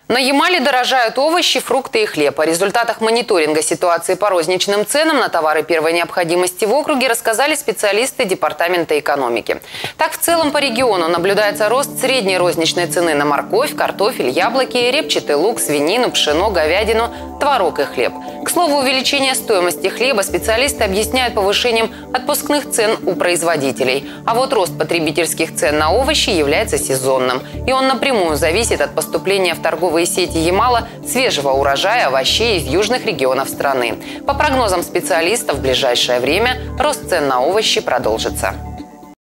На Ямале дорожают овощи, фрукты и хлеб. О результатах мониторинга ситуации по розничным ценам на товары первой необходимости в округе рассказали специалисты Департамента экономики. Так, в целом по региону наблюдается рост средней розничной цены на морковь, картофель, яблоки, репчатый лук, свинину, пшено, говядину, творог и хлеб. К слову, увеличение стоимости хлеба специалисты объясняют повышением отпускных цен у производителей. А вот рост потребительских цен на овощи является сезонным. И он напрямую зависит от поступления в торговые сети Ямала свежего урожая овощей из южных регионов страны. По прогнозам специалистов, в ближайшее время рост цен на овощи продолжится.